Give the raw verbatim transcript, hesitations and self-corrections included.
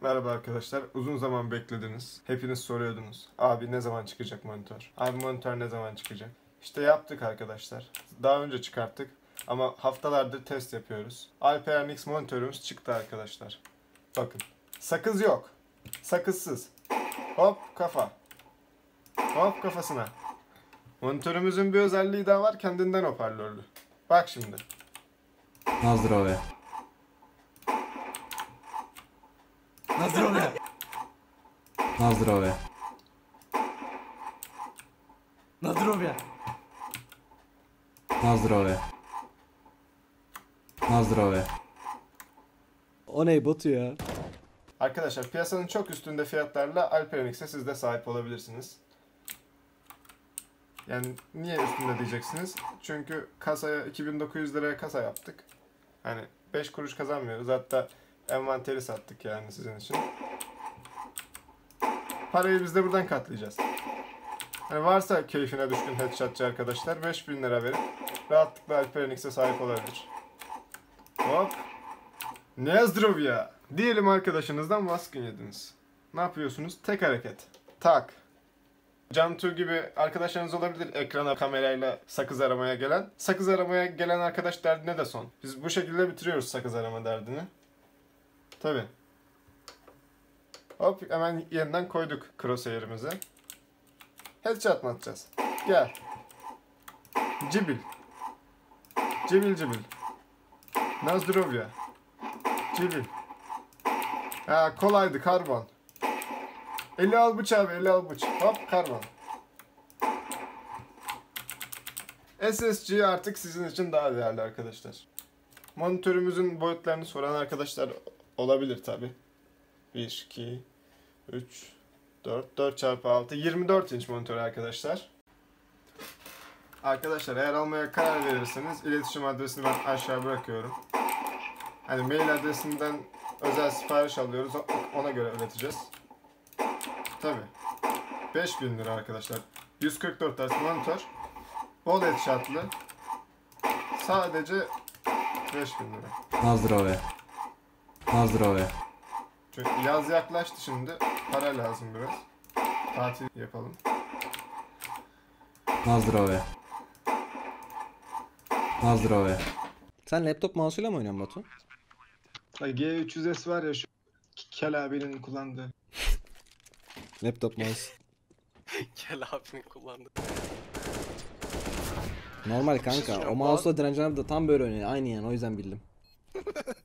Merhaba arkadaşlar. Uzun zaman beklediniz. Hepiniz soruyordunuz. Abi ne zaman çıkacak monitör? Abi monitör ne zaman çıkacak? İşte yaptık arkadaşlar. Daha önce çıkarttık. Ama haftalardır test yapıyoruz. HyperX monitörümüz çıktı arkadaşlar. Bakın. Sakız yok. Sakızsız. Hop kafa. Hop kafasına. Monitörümüzün bir özelliği daha var. Kendinden hoparlörlü. Bak şimdi. Nazdrovje. Nazdrovje. Nazdrovje. Nazdrovje. Nazdrovje. Nazdrovje. O ne Batu ya? Arkadaşlar piyasanın çok üstünde fiyatlarla HyperX'e siz de sahip olabilirsiniz. Yani niye üstünde diyeceksiniz? Çünkü kasaya iki bin dokuz yüz liraya kasa yaptık. Hani beş kuruş kazanmıyoruz. Hatta envanteri sattık yani sizin için. Parayı biz de buradan katlayacağız. Hani varsa keyfine düşkün headshotçı arkadaşlar beş bin lira verip rahatlıkla HyperX'e sahip olabilir. Hop. Nezdrovya. Diyelim arkadaşınızdan baskın yediniz. Ne yapıyorsunuz? Tek hareket. Tak. Cantu gibi arkadaşlarınız olabilir ekrana kamerayla sakız aramaya gelen. Sakız aramaya gelen arkadaş derdine de son. Biz bu şekilde bitiriyoruz sakız arama derdini. Tabi. Hop hemen yeniden koyduk crosshair'imizi. Headshot mı atacağız? Gel. Cibil. Cibil cibil. Nazdrovya. Cibil. Ha kolaydı karbon. Eli al bıç abi, eli al bıç. Hop, karbon. S S G artık sizin için daha değerli arkadaşlar. Monitörümüzün boyutlarını soran arkadaşlar olabilir tabi. bir, iki, üç, dört, dört çarpı altı, yirmi dört inç monitör arkadaşlar. Arkadaşlar eğer almaya karar verirseniz iletişim adresini ben aşağı bırakıyorum. Hani mail adresinden özel sipariş alıyoruz, ona göre üreteceğiz. Tabi. beş bin lira arkadaşlar. yüz kırk dört Hz monitör. O L E D şartlı. Sadece beş bin lira. Nazdrovje. Nazdrovje. Çünkü yaz yaklaştı şimdi. Para lazım biraz. Tatil yapalım. Nazdrovje. Nazdrovje. Sen laptop mouse'uyla mı oynuyorsun Batu? G üç yüz S var ya şu Kel abinin kullandığı. Laptop mouse. Kel abinin kullandı. Normal Bir şey kanka. soracağım, O mouse'la Direncan abi de tam böyle oynuyor. Aynı yani o yüzden bildim.